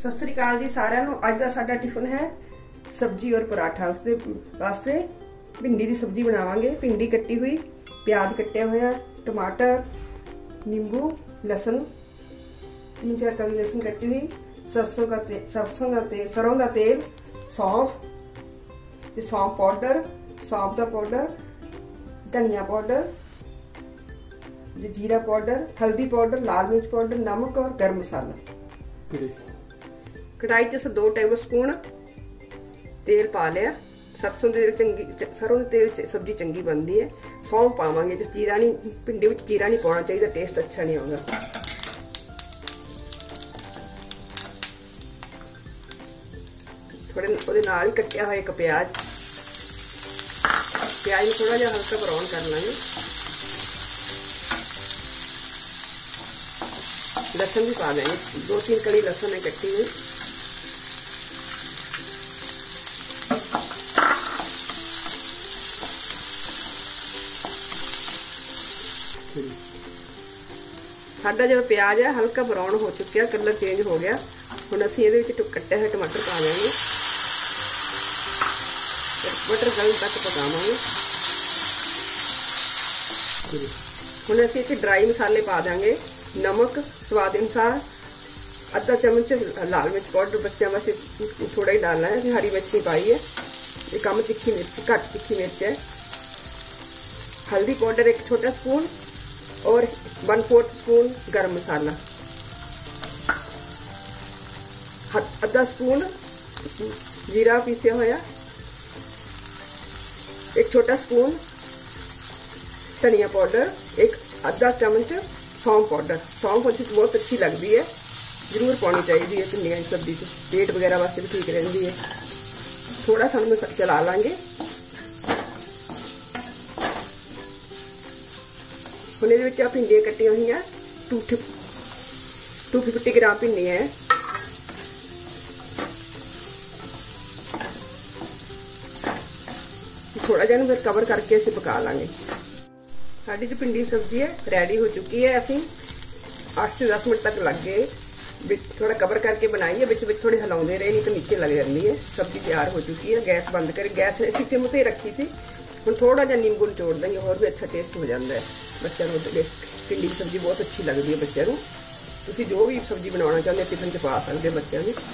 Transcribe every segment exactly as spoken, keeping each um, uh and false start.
सत श्री अकाल जी सारिਆਂ ਨੂੰ। ਅੱਜ ਦਾ ਸਾਡਾ ਟਿਫਨ ਹੈ सब्जी और पराठा। उसके वास्ते भिंडी की सब्जी बनावांगे। भिंडी कट्टी हुई, प्याज कट्टिया हुआ, टमाटर, नींबू, लसन, तीन चार कली लसन कट्टी हुई, सरसों का तेल सरसों का तेल सरों का तेल, सौंफ, सौंफ पाउडर, सौंफ का पाउडर, धनिया पाउडर, जीरा पाउडर, हल्दी पाउडर, लाल मिर्च पाउडर, नमक और गर्म मसाला। कढ़ाई च दो टेबल स्पून तेल पा लिया। सरसों के तेल चंगी सरों के तेल च सब्जी चंगी बनती है। सौंफ पावांगे, जिस जीरा नहीं, भिंडी में जीरा नहीं पाना चाहिए, टेस्ट अच्छा नहीं आएगा। थोड़े ਉਹਦੇ ਨਾਲ ही कट्टिया हुआ एक प्याज प्याज में थोड़ा जिहा हल्का ब्राउन कर लांगे। लसन भी पा देंगे, दो तीन कली लसन है कट्टी हुई। साडा जो प्याज है हल्का ब्राउन हो चुका, कलर चेंज हो गया। हुण असीं इहदे विच कट्टे हुए टमाटर पा देंगे। टमाटर गलन तक पकावांगे। हुण असीं इहदे ड्राई मसाले पा देंगे। नमक स्वाद अनुसार, अद्धा चम्मच लाल मिर्च पाउडर, बच्चों वास्ते थोड़ा ही डालना है। हरी मिर्च नहीं पाई है, ये कम तिखी मिर्च, घट तिखी मिर्च है। हल्दी पाउडर एक छोटा स्पून और वन फोर्थ स्पून गरम मसाला, आधा स्पून जीरा पीसिया होया, एक छोटा स्पून धनिया पाउडर, एक आधा चम्मच सौंफ पाउडर। सौंफ बहुत अच्छी लगती है, जरूर पानी चाहिए है भिंडियां की सब्जी से, पेट वगैरह वास्ते भी ठीक रहती है। थोड़ा सा हम चला लांगे। ਹੁਣ ਇਹਦੇ ਵਿੱਚ ਆ ਭਿੰਡੀਆਂ ਕੱਟੀਆਂ ਹੋਈਆਂ टू फिफ्टी ग्राम ਭਿੰਡੀਆਂ है। थोड़ा जिहा फिर कवर करके असीं पका लांगे। साडी जो भिंडी सब्जी है रेडी हो चुकी है। असीं आठ से दस मिनट तक लग गए, थोड़ा कवर करके बनाई है, बिच बिच थोड़ी हिलाउंदे रहे, नहीं तो नीचे लग जाती है। सब्जी तैयार हो चुकी है। गैस बंद कर, गैस असीं सिम ते रखी सी। हम थोड़ा जिहा नींबू निचोड़ देंगे, होर भी अच्छा टेस्ट हो जाता है। बच्चों को भिंडी की सब्जी बहुत अच्छी लगती है। बच्चों को तुसीं जो भी सब्जी बनाना चाहते हो टिफिन च पा सकते हो बच्चों को।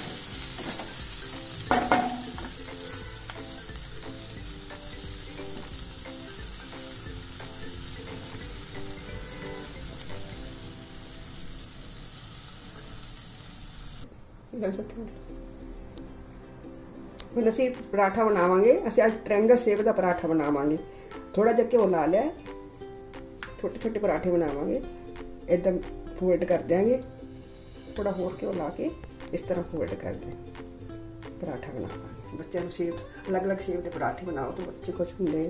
फिर असीं पराठा बनावांगे। असीं अज ट्रायंगल शेप का पराठा बनावांगे। थोड़ा जिहा घ्यो ला लिया, छोटे छोटे पराठे बनावांगे। एकदम फोल्ड कर देंगे, थोड़ा होर घ्यो ला के इस तरह फोल्ड कर दें, पराठा बनावांगे। बच्चों को शेप अलग अलग शेप के पराठे बनाओ तो बच्चे खुश होंगे।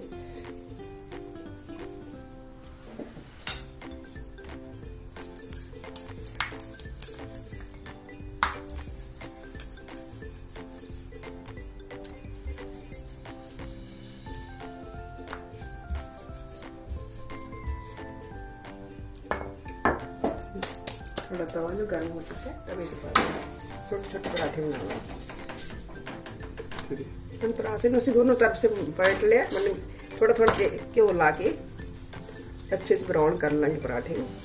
थोड़ा तवा जो गर्म हो चुका है, तवे के पास छोटे छोटे पराठे बनाना। हम पराठे में दोनों तरफ से पलट लिया, मतलब थोड़ा थोड़ा घ्यो ला के अच्छे से ब्राउन कर लेंगे पराठे को।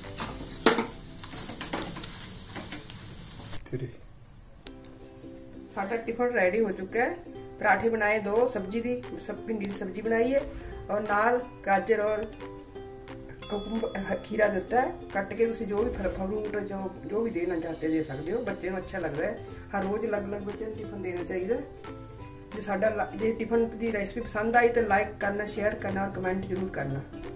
साडा टिफिन रेडी हो चुका है। पराठे बनाए दो, सब्जी दी सब भिंडी की सब्जी बनाई है और नाल गाजर और खीरा दिता है कट के। तुसीं जो भी फ्रूट जो जो भी देना चाहते दे सकते हो। बच्चे को अच्छा लगता है, हर रोज़ अलग अलग बच्चे को टिफिन देना चाहिए। जो साडा जे टिफिन की रेसिपी पसंद आई तो लाइक करना, शेयर करना और कमेंट जरूर करना।